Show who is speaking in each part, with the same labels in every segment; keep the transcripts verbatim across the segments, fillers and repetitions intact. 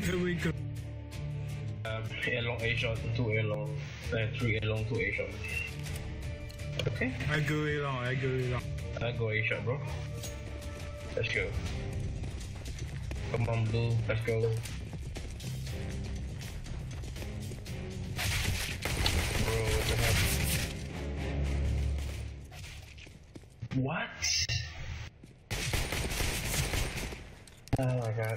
Speaker 1: Here we go.
Speaker 2: Um, A long, A short, two A long, uh, three A long, two A short. Okay.
Speaker 1: I go A long, I go A long.
Speaker 2: I go A short, bro. Let's go. Come on, blue. Let's go. Bro, what the heck? What? Oh my god.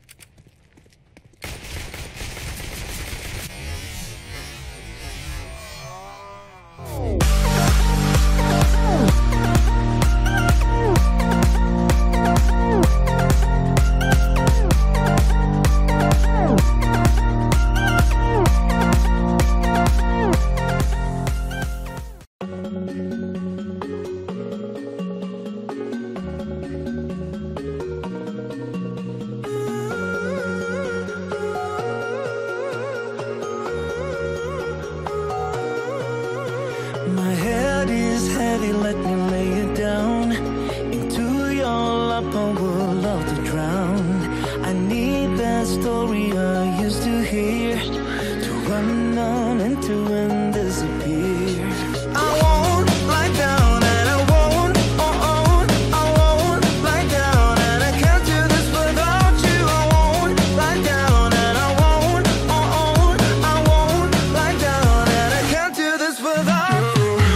Speaker 3: My head is heavy, let me lay it down into your lap, I would love to drown. I need that story I used to hear, to run on and to and disappear. I won't lie down and I won't, oh oh, I won't lie down and I can't do this without you. I won't lie down and I won't, oh oh, I won't lie down and I can't do this without you.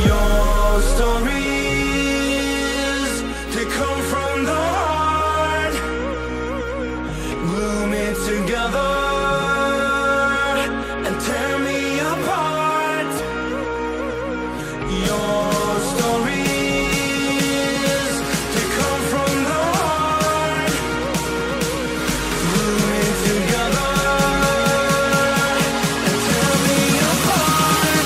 Speaker 3: Stories, they come from the heart, glue me together and tear me apart. Your stories, they come from the heart, glue me together and tear me apart.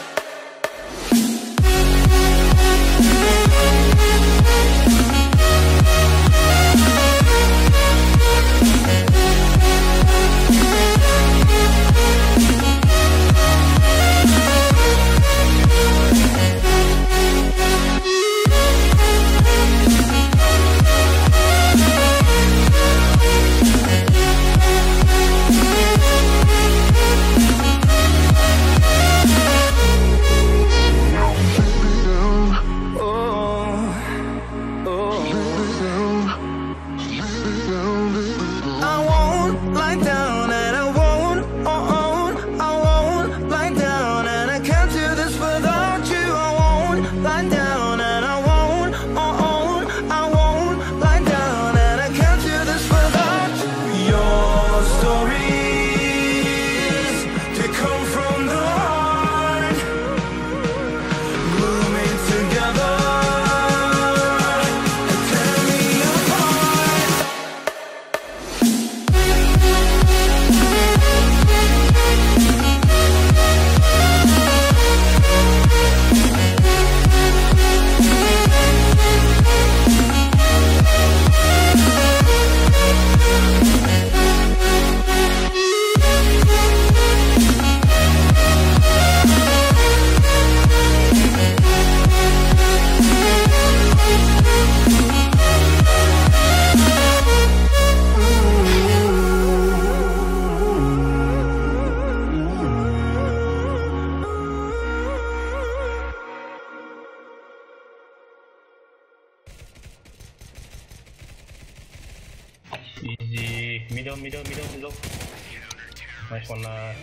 Speaker 2: Easy. Middle, middle, middle, middle. Nice one, uh.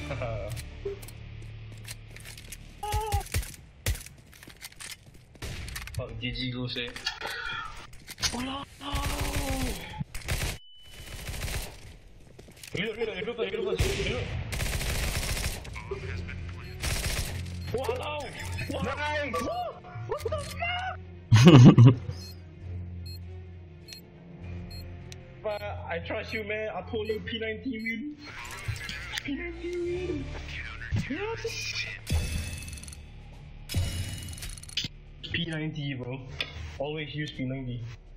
Speaker 2: Fuck, G G go say. Oh no! Reload, reload, reload, reload, reload, reload. Wow! Nice! What the fuck? But I trust you, man. I told you P ninety win. P ninety win. Yes. P ninety, bro. Always use P ninety.